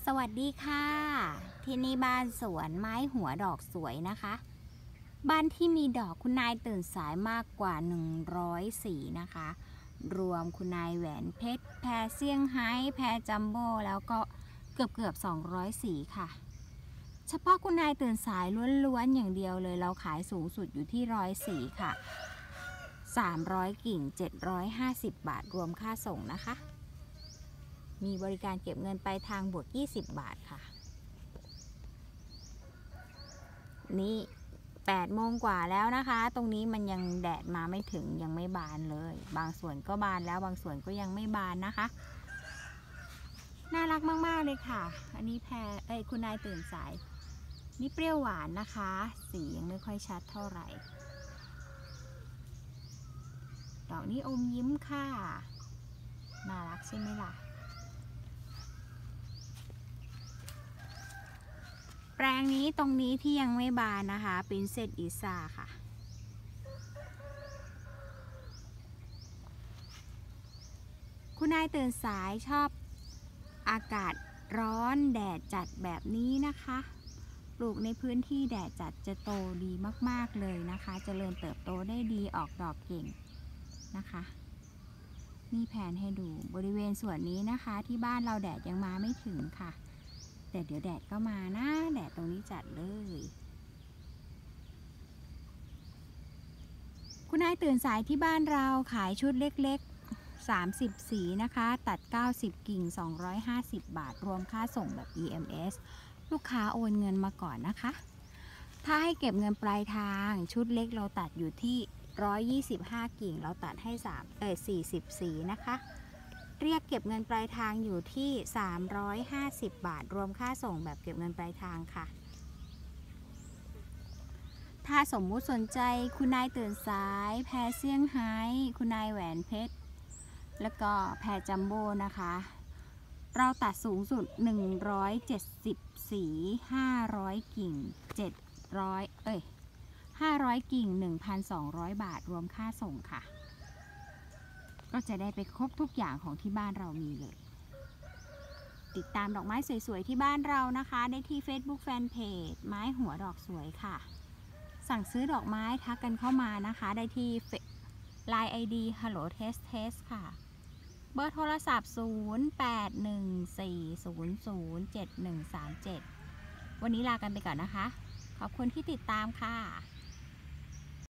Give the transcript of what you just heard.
สวัสดีค่ะที่นี่บ้านสวนไม้หัวดอกสวยนะคะบ้านที่มีดอกคุณนายตื่นสายมากกว่า100สีนะคะรวมคุณนายแหวนเพชรแพรเซี่ยงไฮ้แพรจัมโบ้แล้วก็เกือบ200สีค่ะเฉพาะคุณนายตื่นสายล้วนๆอย่างเดียวเลยเราขายสูงสุดอยู่ที่100สีค่ะ300กิ่ง750 บาทรวมค่าส่งนะคะมีบริการเก็บเงินปลายทางบวก20 บาทค่ะนี่8 โมงกว่าแล้วนะคะตรงนี้มันยังแดดมาไม่ถึงยังไม่บานเลยบางส่วนก็บานแล้วบางส่วนก็ยังไม่บานนะคะน่ารักมากๆเลยค่ะอันนี้คุณนายตื่นสายนี่เปรี้ยวหวานนะคะสียังไม่ค่อยชัดเท่าไหร่ดอกนี้อมยิ้มค่ะน่ารักใช่ไหมล่ะแปลงนี้ตรงนี้ที่ยังไม่บานนะคะเป็นเซตอิซ่าค่ะคุณนายตื่นสายชอบอากาศร้อนแดดจัดแบบนี้นะคะปลูกในพื้นที่แดดจัดจะโตดีมากๆเลยนะคะเจริญเติบโตได้ดีออกดอกเก่งนะคะนี่แผนให้ดูบริเวณส่วนนี้นะคะที่บ้านเราแดดยังมาไม่ถึงค่ะแต่เดี๋ยวแดดก็มานะแดดตรงนี้จัดเลยคุณนายตื่นสายที่บ้านเราขายชุดเล็กๆ30สีนะคะตัด90กิ่ง250 บาทรวมค่าส่งแบบ EMS ลูกค้าโอนเงินมาก่อนนะคะถ้าให้เก็บเงินปลายทางชุดเล็กเราตัดอยู่ที่125กิ่งเราตัดให้40สีนะคะเรียกเก็บเงินปลายทางอยู่ที่350 บาทรวมค่าส่งแบบเก็บเงินปลายทางค่ะถ้าสมมุติสนใจคุณนายตื่นสายแพรเซี่ยงไฮ้คุณนายแหวนเพชรแล้วก็แพรจัมโบ้นะคะเราตัดสูงสุด170สี500กิ่ง500กิ่ง 1,200 บาทรวมค่าส่งค่ะก็จะได้ไปครบทุกอย่างของที่บ้านเรามีเลยติดตามดอกไม้สวยๆที่บ้านเรานะคะได้ที่ Facebook Fanpage ไม้หัวดอกสวยค่ะสั่งซื้อดอกไม้ทักกันเข้ามานะคะได้ที่ Line ID Hello Test Test ค่ะเบอร์โทรศัพท์0814007137วันนี้ลากันไปก่อนนะคะขอบคุณที่ติดตามค่ะ